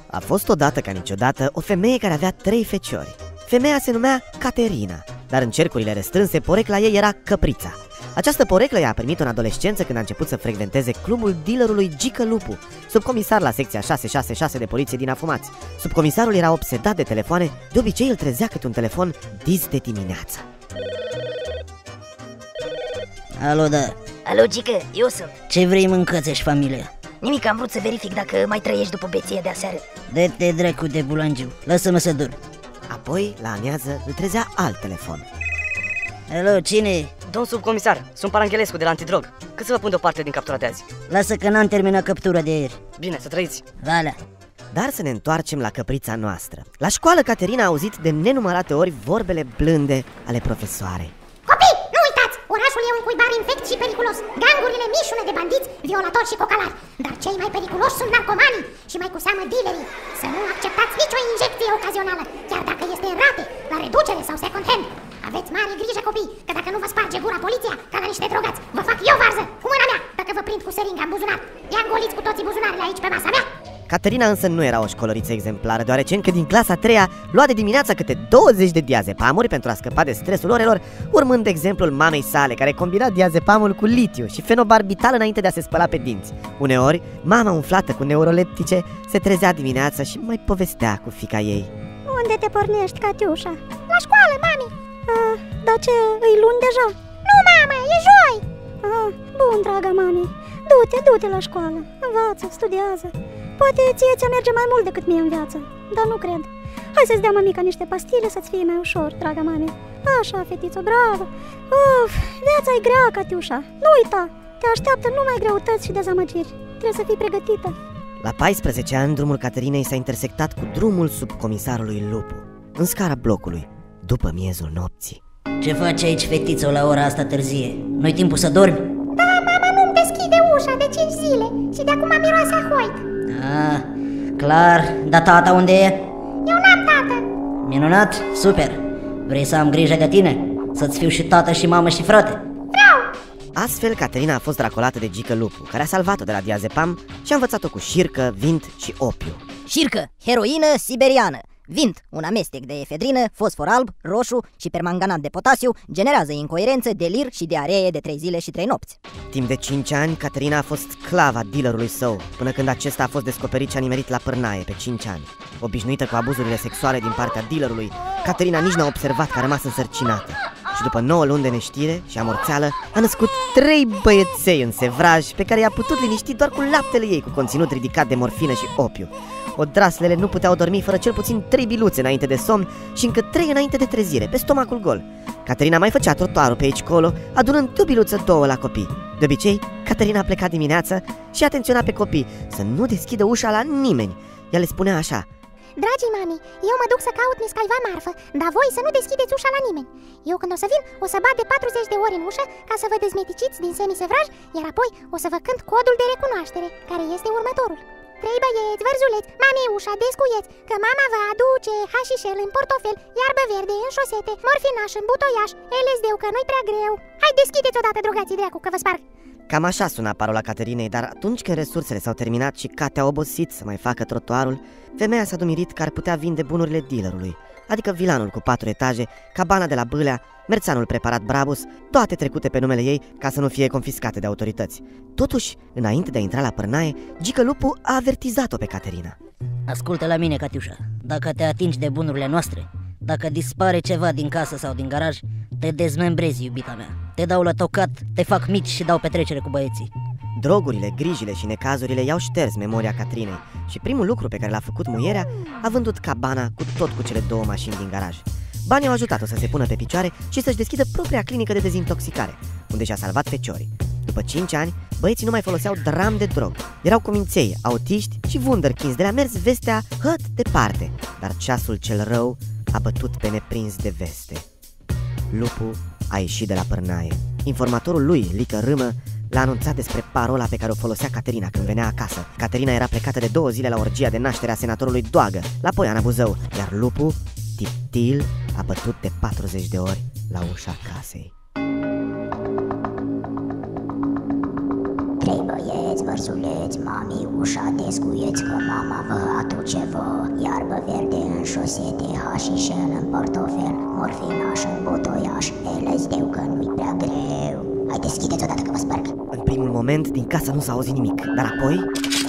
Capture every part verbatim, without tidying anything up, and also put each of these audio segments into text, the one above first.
A fost odată ca niciodată o femeie care avea trei feciori. Femeia se numea Caterina, dar în cercurile restrânse porecla ei era Căprița. Această poreclă i-a primit în adolescență când a început să frecventeze clubul dealerului Gică Lupu, subcomisar la secția șase șase șase de poliție din Afumați. Subcomisarul era obsedat de telefoane, de obicei îl trezea câte un telefon dis de dimineață. Alo, da. Alo, Gică, eu sunt. Ce vrei, mâncați-și familia? Nimic, am vrut să verific dacă mai trăiești după beție de aseară. Dă-te dracu de bulangiu, lasă-mă să dorm. Apoi, la amiază, îl trezea alt telefon. Alo, cine? Domn subcomisar, sunt Paranghelescu de la Antidrog. Cât să vă pun deoparte din captura de azi? Lasă că n-am terminat captura de ieri. Bine, să trăiți. Valea. Dar să ne întoarcem la Căprița noastră. La școală, Caterina a auzit de nenumărate ori vorbele blânde ale profesoarei. Copii, nu uitați! Orașul e un cuibar infect și periculos. Gangurile mișune de bandiți, violatori și cocalari. Dar cei mai periculoși sunt narcomanii și mai cu seamă dealerii. Să nu acceptați nicio injecție ocazională, chiar dacă este în rate, la reducere sau second hand. Aveți mare grijă, copii, că dacă nu vă sparge gura poliția, ca la niște drogați, vă fac eu varză, cu mâna mea, dacă vă prind cu seringa în buzunar. Ia îngoliți cu toții buzunarele aici pe masa mea. Caterina însă nu era o școlăriță exemplară, deoarece încă din clasa a treia lua de dimineața câte douăzeci de diazepamuri pentru a scăpa de stresul orelor, urmând exemplul mamei sale, care combina diazepamul cu litiu și fenobarbital înainte de a se spăla pe dinți. Uneori, mama umflată cu neuroleptice se trezea dimineața și mai povestea cu fiica ei. Unde te pornești, Catiușa? La școală, mami. Ah, dar ce, îi luni deja? Nu, mamă, e joi. Ah, bun, draga mami. Du-te, du-te la școală, învață, studiază. Poate ție ți-a merge mai mult decât mie în viață, dar nu cred. Hai să-ți dea mămica niște pastile să-ți fie mai ușor, draga mami. Așa, fetiță, bravo. Uf, viața e grea, Catiușa. Nu uita, te așteaptă numai greutăți și dezamăgiri. Trebuie să fii pregătită. La paisprezece ani, drumul Caterinei s-a intersectat cu drumul subcomisarului Lupu, în scara blocului, după miezul nopții. Ce faci aici, fetiță, la ora asta târzie? Nu-i timpul să dormi? Da, mama nu-mi deschide ușa de cinci zile și de acum miroase a hoit. Ah, clar, dar tata unde e? Eu n-am tată. Minunat, super. Vrei să am grijă de tine? Să-ți fiu și tată și mamă și frate? Vreau. Astfel, Caterina a fost racolată de Gică Lupu, care a salvat-o de la diazepam și a învățat-o cu șircă, vint și opiu. Șircă, heroină siberiană. Vint, un amestec de efedrină, fosfor alb, roșu și permanganat de potasiu, generează incoerențe, delir și diaree de trei zile și trei nopți. Timp de cinci ani, Caterina a fost sclava dealerului său, până când acesta a fost descoperit și a nimerit la pârnaie pe cinci ani. Obișnuită cu abuzurile sexuale din partea dealerului, Caterina nici n-a observat că a rămas însărcinată. Și după nouă luni de neștire și amorțeală, a născut trei băieței în sevraj, pe care i-a putut liniști doar cu laptele ei cu conținut ridicat de morfină și opiu. Odraslele nu puteau dormi fără cel puțin trei biluțe înainte de somn și încă trei înainte de trezire, pe stomacul gol. Caterina mai făcea trotuarul pe aici-colo, adunând de o biluță două la copii. De obicei, Caterina pleca dimineața și atenționa pe copii să nu deschidă ușa la nimeni. Ea le spunea așa: Dragii mami, eu mă duc să caut niscaiva marfă, dar voi să nu deschideți ușa la nimeni. Eu când o să vin, o să bat de patruzeci de ori în ușă ca să vă dezmeticiți din semisevraj, iar apoi o să vă cânt codul de recunoaștere, care este următorul. Trei băieți, vărzuleți, mami ușa, descuieți, că mama vă aduce hașișel în portofel, iarbă verde în șosete, morfinaș în butoiaș, L S D-ul că nu-i prea greu. Hai, deschideți odată, drogații dracu, că vă sparg. Cam așa suna parola Caterinei, dar atunci când resursele s-au terminat și Cate a obosit să mai facă trotuarul, femeia s-a dumirit că ar putea vinde bunurile dealerului, adică vilanul cu patru etaje, cabana de la Bâlea, merțanul preparat Brabus, toate trecute pe numele ei ca să nu fie confiscate de autorități. Totuși, înainte de a intra la pârnaie, Gică Lupu a avertizat-o pe Caterina. Ascultă la mine, Catiușa, dacă te atingi de bunurile noastre, dacă dispare ceva din casă sau din garaj, te dezmembrezi, iubita mea. Te dau la tocat, te fac mici și dau petrecere cu băieții. Drogurile, grijile și necazurile i-au șters memoria Catrinei și primul lucru pe care l-a făcut muierea a vândut cabana cu tot cu cele două mașini din garaj. Banii au ajutat-o să se pună pe picioare și să-și deschidă propria clinică de dezintoxicare, unde și-a salvat feciorii. După cinci ani, băieții nu mai foloseau dram de drog. Erau cuminței, autiști și wunderkinds, de la mers vestea hăt departe. Dar ceasul cel rău a bătut pe neprins de veste. Lupu a ieșit de la pârnaie. Informatorul lui, Lică Râmă, l-a anunțat despre parola pe care o folosea Caterina când venea acasă. Caterina era plecată de două zile la orgia de naștere a senatorului Doagă, la Poiana Buzău, iar Lupu, tiptil, a bătut de patruzeci de ori la ușa casei. Trei băieți vor ursuleți, mami, ușa descuieți că mama vă aduce vă. Iarbă verde în șosete, hașișel în portofel, morfinaș în butoiaș, L S D-ul că nu-i prea greu. Hai, deschideți odată că vă sparg. În primul moment, din casă nu s-a auzit nimic, dar apoi...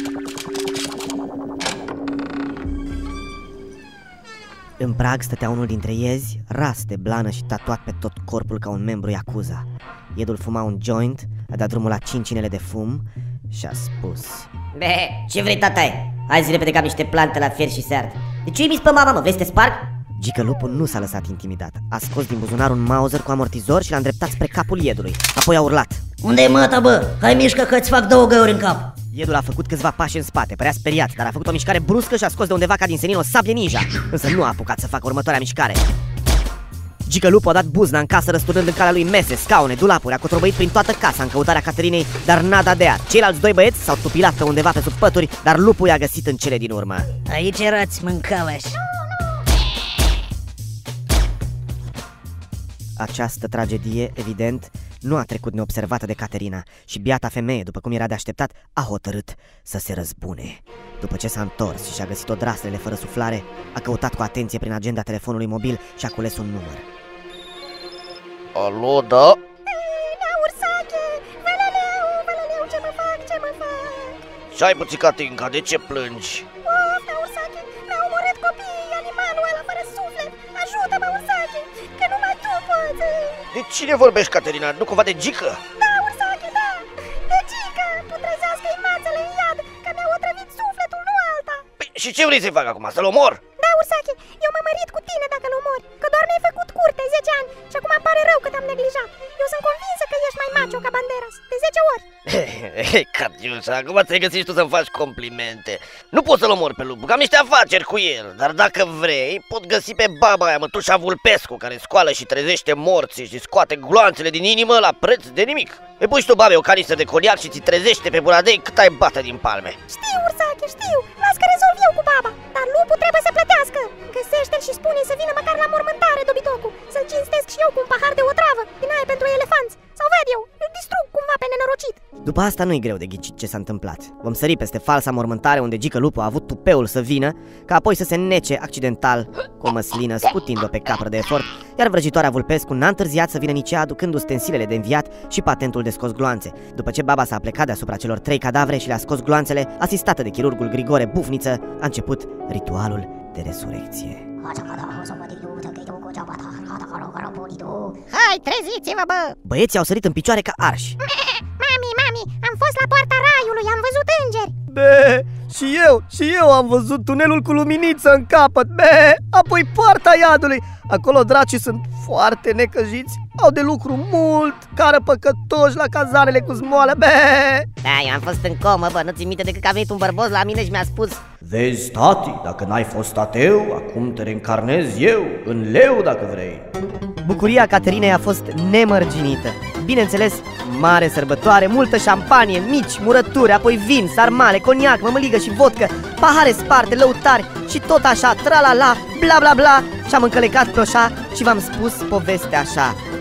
În prag stătea unul dintre iezi, ras de blană și tatuat pe tot corpul ca un membru Yakuza. Iedul fuma un joint, a dat drumul la cinci inele de fum și a spus: Be, ce vrei, tataie? Hai zi repede că am niște plante la fier și se ard. De ce uimiți pe mama, mă? Vrei să te sparg? Gicălupul nu s-a lăsat intimidat. A scos din buzunar un Mauser cu amortizor și l-a îndreptat spre capul iedului. Apoi a urlat: Unde e măta, bă? Hai mișcă că-ți fac două găuri în cap. Iedul a făcut câțiva pași în spate, părea speriat, dar a făcut o mișcare bruscă și a scos de undeva ca din senin o sabie ninja. Însă nu a apucat să facă următoarea mișcare. Gicălupul a dat buzna în casă, răsturnând în calea lui mese, scaune, dulapuri, a cotrobăit prin toată casa în căutarea Caterinei, dar nada de ea. Ceilalți doi băieți s-au tupilat pe undeva pe sub pături, dar lupul i-a găsit în cele din urmă. Aici erați, mâncavași. Această tragedie, evident, nu a trecut neobservată de Caterina și biata femeie, după cum era de așteptat, a hotărât să se răzbune. După ce s-a întors și și-a găsit odraslele fără suflare, a căutat cu atenție prin agenda telefonului mobil și a cules un număr. Alo, da? Nea Ursache, vălăleu, vălăleu, ce mă fac, ce mă fac? Ce ai, puțicatinca, de ce plângi? Of, Nea Ursache, mi-a omorât copiii, animalul ăla fără suflet. Ajută-mă, Ursache, că numai tu poți. De cine vorbești, Caterina? Nu cumva de Gică? Da, Ursache, da, de Gică, putrezească-i mațele în iad, că mi-au otrăvit sufletul, nu alta. Păi, și ce vrei să-i fac acum, să-l omor? Da, Ursache, eu m-am mărit cu tine dacă-l omori, că doar mi-ai făcut curte zece ani și acum îmi pare rău că te-am neglijat. Eu sunt convinsă că ești mai macho ca Banderas, de zece ori. Hei, Catiușa, acum ți-ai găsit tu să-mi faci complimente. Nu pot să-l omor pe lupu, că am niște afaceri cu el. Dar dacă vrei, pot găsi pe baba aia, mătușa Vulpescu, care scoală și trezește morții și scoate gloanțele din inimă la preț de nimic. Îi pui și tu, babe, o canistră de coniac și ți trezește pe buradei cât ai bată din palme. Știu, Ursache, știu, las că rezolv eu cu baba, dar lupul trebuie să plătească. Găsește-l și spune să vină măcar la mormântare, dobitocul, să-l cinstesc și eu cu un pahar de otravă din aia pentru elefanți. Sau ved eu, îl distrug cumva pe nenorocit. După asta nu-i greu de ghicit ce s-a întâmplat. Vom sări peste falsa mormântare unde Gicălupul a avut tupeul să vină, ca apoi să se nece accidental cu o măslină, scutind-o pe capră de efort, iar vrăjitoarea Vulpescu n-a întârziat să vină nici ea, aducând ustensilele de înviat și patentul de scos gloanțe. După ce baba s-a plecat deasupra celor trei cadavre și le-a scos gloanțele, asistată de chirurgul Grigore Bufniță, a început ritualul de resurecție. Hai, treziți-vă, bă! Băieții au sărit în picioare ca arși. Mami, mami, am fost la poarta raiului, am văzut îngeri. Be, și eu, și eu am văzut tunelul cu luminiță în capăt. Be, apoi poarta iadului. Acolo dracii sunt foarte necăjiți, au de lucru mult, cară păcătoși la cazanele cu zmoală. Be. Da, eu am fost în comă, bă, nu ți minte decât că a venit un bărbos la mine și mi-a spus: Vezi, tati, dacă n-ai fost ateu, acum te reîncarnez eu, în leu dacă vrei. Bucuria Caterinei a fost nemărginită. Bineînțeles, mare sărbătoare, multă șampanie, mici, murături, apoi vin, sarmale, coniac, mămăligă și vodcă, pahare sparte, lăutari și tot așa, tra-la-la, bla bla bla. Și-am încălecat cloșa și v-am spus povestea așa.